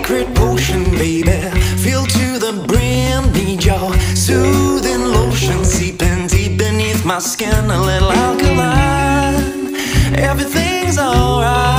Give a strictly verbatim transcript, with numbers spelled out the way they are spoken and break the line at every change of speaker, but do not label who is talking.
secret potion, baby. Filled to the brim, need your soothing lotion seeping deep beneath my skin, a little alkaline. Everything's alright.